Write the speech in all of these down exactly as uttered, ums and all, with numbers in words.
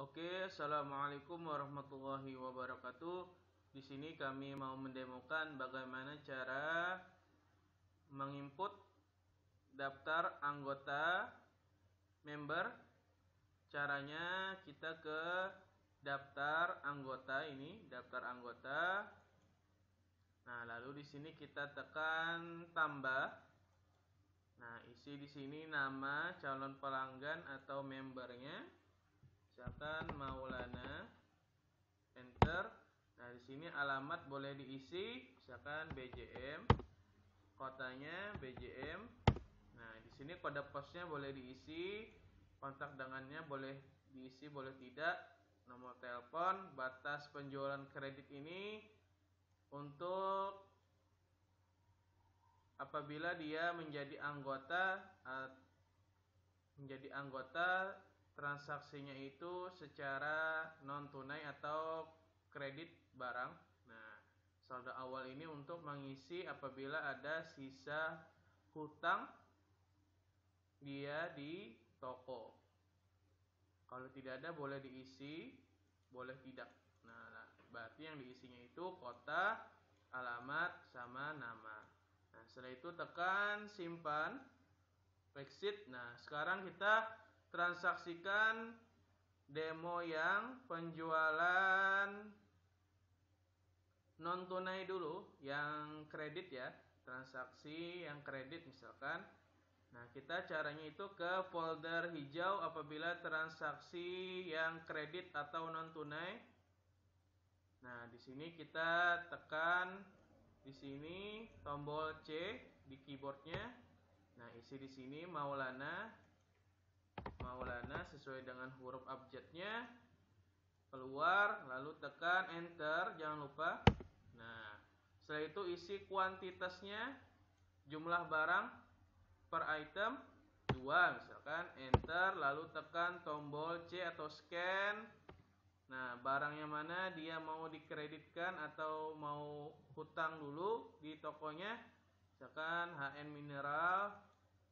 Oke, assalamualaikum warahmatullahi wabarakatuh. Di sini kami mau mendemokan bagaimana cara menginput daftar anggota member. Caranya kita ke daftar anggota ini, daftar anggota. Nah, lalu di sini kita tekan tambah. Nah, isi di sini nama calon pelanggan atau membernya. Misalkan Maulana, enter. Nah, di sini alamat boleh diisi, misalkan B J M, kotanya B J M. Nah, di sini kode posnya boleh diisi, kontak dengannya boleh diisi, boleh tidak, nomor telepon, batas penjualan kredit ini untuk apabila dia menjadi anggota menjadi anggota transaksinya itu secara non tunai atau kredit barang. Nah, saldo awal ini untuk mengisi apabila ada sisa hutang dia di toko. Kalau tidak ada boleh diisi, boleh tidak. Nah, berarti yang diisinya itu kota, alamat, sama nama. Nah, setelah itu tekan simpan, exit. Nah, sekarang kita transaksikan demo yang penjualan non tunai dulu, yang kredit ya, transaksi yang kredit misalkan. Nah, kita caranya itu ke folder hijau apabila transaksi yang kredit atau non tunai. Nah, di sini kita tekan di sini tombol C di keyboardnya. Nah, isi di sini Maulana, Maulana sesuai dengan huruf abjadnya. Keluar, lalu tekan enter, jangan lupa. Nah, setelah itu isi kuantitasnya, jumlah barang per item dua misalkan, enter, lalu tekan tombol C atau scan. Nah, barangnya mana dia mau dikreditkan atau mau hutang dulu di tokonya, misalkan H N Mineral,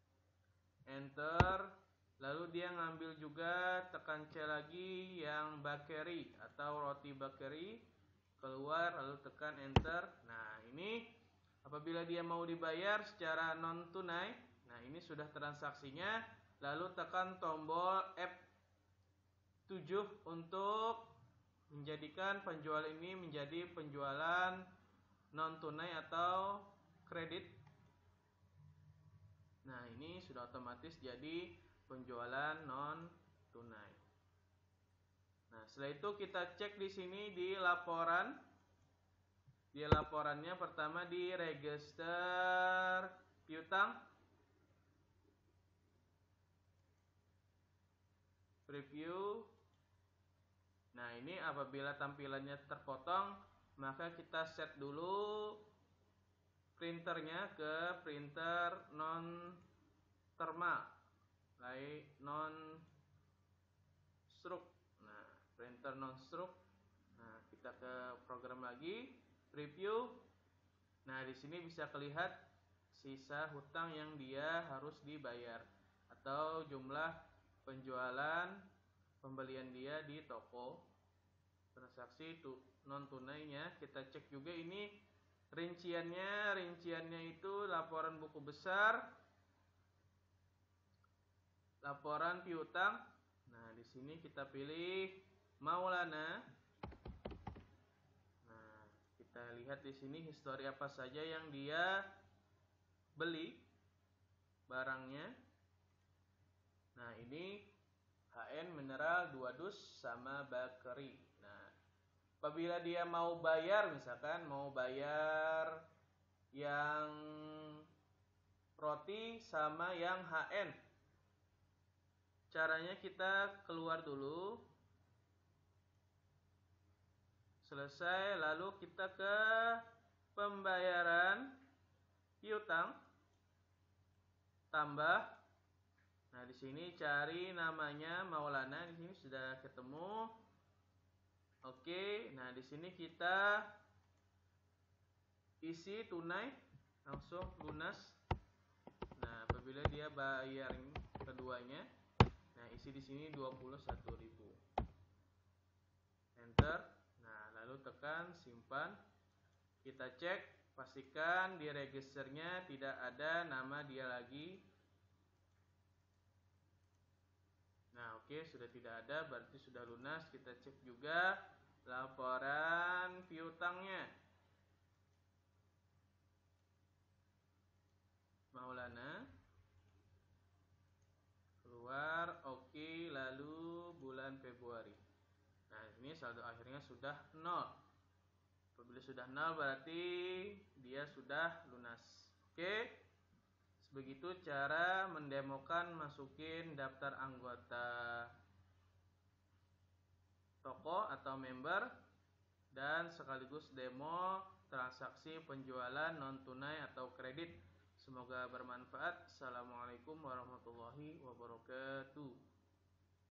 enter, lalu dia ngambil juga, tekan C lagi yang bakery atau roti bakery, keluar, lalu tekan enter. Nah, ini apabila dia mau dibayar secara non tunai, nah ini sudah transaksinya, lalu tekan tombol F tujuh untuk menjadikan penjual ini menjadi penjualan non tunai atau kredit. Nah, ini sudah otomatis jadi penjualan non tunai. Nah, setelah itu kita cek di sini di laporan. Di laporannya pertama di register piutang, preview. Nah, ini apabila tampilannya terpotong, maka kita set dulu printernya ke printer non thermal, lain non stroke. Nah, printer non stroke. Nah, kita ke program lagi, preview. Nah, di sini bisa terlihat sisa hutang yang dia harus dibayar atau jumlah penjualan pembelian dia di toko. Transaksi non tunainya kita cek juga ini rinciannya, rinciannya itu laporan buku besar, laporan piutang. Nah, di sini kita pilih Maulana. Nah, kita lihat di sini histori apa saja yang dia beli barangnya. Nah, ini H N Mineral dua dus sama bakery. Nah, apabila dia mau bayar, misalkan mau bayar yang roti sama yang H N, caranya kita keluar dulu, selesai, lalu kita ke pembayaran piutang, tambah. Nah, di sini cari namanya Maulana, di sini sudah ketemu. Oke, nah di sini kita isi tunai, langsung lunas. Nah, apabila dia bayar keduanya, nah isi di sini dua puluh satu ribu. tekan simpan. Kita cek, pastikan di registernya tidak ada nama dia lagi. Nah, oke, sudah tidak ada, berarti sudah lunas. Kita cek juga laporan piutangnya. Maulana keluar, oke, lalu bulan Februari. Nah, ini saldo akhirnya sudah nol. Apabila sudah nol berarti dia sudah lunas. Oke. Begitu cara mendemokan masukin daftar anggota toko atau member dan sekaligus demo transaksi penjualan non tunai atau kredit. Semoga bermanfaat. Assalamualaikum warahmatullahi wabarakatuh.